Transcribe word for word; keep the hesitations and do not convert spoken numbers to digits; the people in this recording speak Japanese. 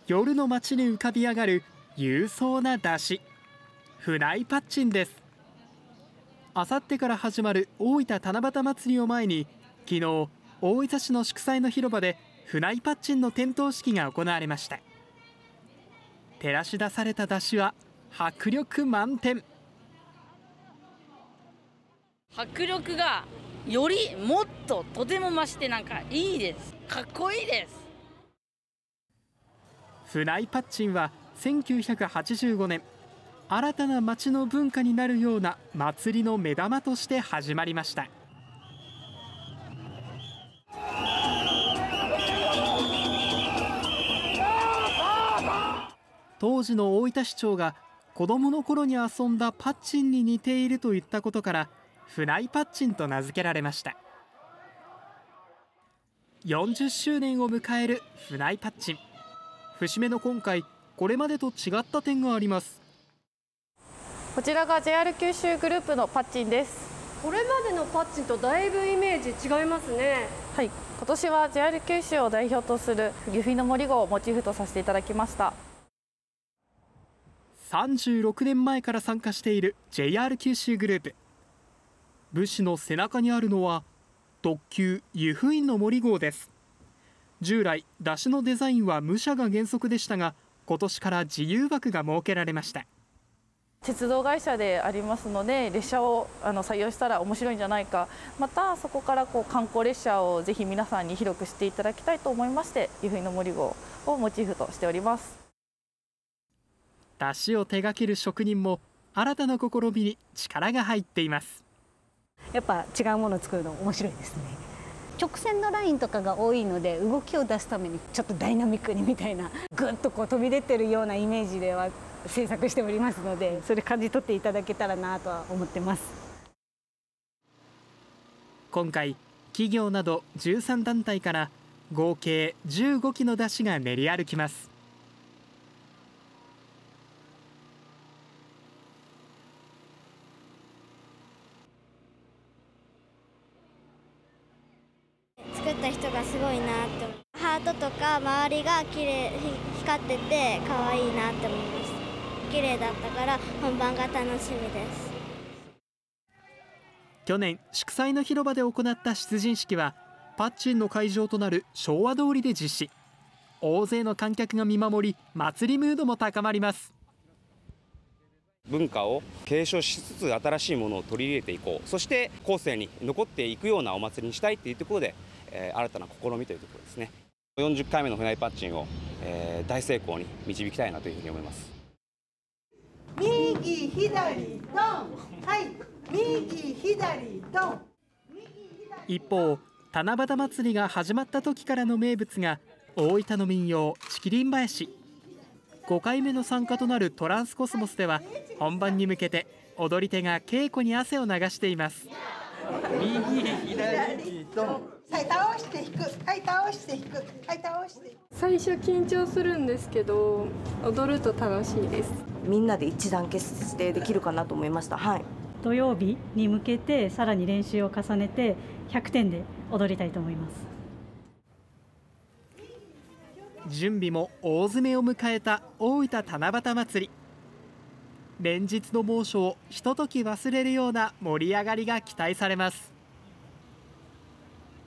夜の街に浮かび上がる勇壮な出汁、フナイパッチンです。あさってから始まる大分七夕祭りを前に、昨日大分市の祝祭の広場でフナイパッチンの点灯式が行われました。照らし出された出汁は迫力満点。 迫力がよりもっととても増してなんかいいです。かっこいいです。 フナイパッチンはせんきゅうひゃくはちじゅうごねん、新たな町の文化になるような祭りの目玉として始まりました。当時の大分市長が子どもの頃に遊んだパッチンに似ていると言ったことからフナイパッチンと名付けられました。よんじゅっしゅうねんを迎えるフナイパッチン、節目の今回、これまでと違った点があります。 こちらが ジェイアール 九州グループのパッチンです。 これまでのパッチンとだいぶイメージ違いますね。 はい、今年は ジェイアール 九州を代表とする由比の森号をモチーフとさせていただきました。 さんじゅうろくねんまえから参加している ジェイアール 九州グループ。武士の背中にあるのは特急湯布院の森号です。従来出汁のデザインは武者が原則でしたが、今年から自由枠が設けられました。 鉄道会社でありますので、列車をあの採用したら面白いんじゃないか、またそこからこう観光列車をぜひ皆さんに広く知っていただきたいと思いまして、湯布院の森号をモチーフとしております。 出汁を手掛ける職人も新たな試みに力が入っています。 やっぱ違うものを作るの面白いですね。直線のラインとかが多いので、動きを出すためにちょっとダイナミックにみたいな、ぐっとこう飛び出てるようなイメージでは制作しておりますので、それ感じ取っていただけたらなとは思ってます。 今回企業などじゅうさんだんたいから合計じゅうごきの出汁が練り歩きます。 作った人がすごいなって思う。ハートとか周りが綺麗、光ってて可愛いなって思いました。綺麗だったから本番が楽しみです。 去年祝祭の広場で行った出陣式はパッチンの会場となる昭和通りで実施。大勢の観客が見守り、祭りムードも高まります。 文化を継承しつつ新しいものを取り入れていこう、そして後世に残っていくようなお祭りにしたいというところで、えー、新たな試みというところですね。よんじゅっかいめのフナイパッチンを、えー、大成功に導きたいなというふうに思います。 右左ドン、はい右左ドン。 一方、七夕祭りが始まった時からの名物が大分の民謡チキリン囃子。ごかいめの参加となるトランスコスモスでは本番に向けて踊り手が稽古に汗を流しています。 右左ドン、はい倒して引く、はい倒して引く、はい倒して。 最初緊張するんですけど踊ると楽しいです。 みんなで一致団結してできるかなと思いました。はい、 土曜日に向けてさらに練習を重ねてひゃくてんで踊りたいと思います。 準備も大詰めを迎えた大分七夕祭り。連日の猛暑をひととき忘れるような盛り上がりが期待されます。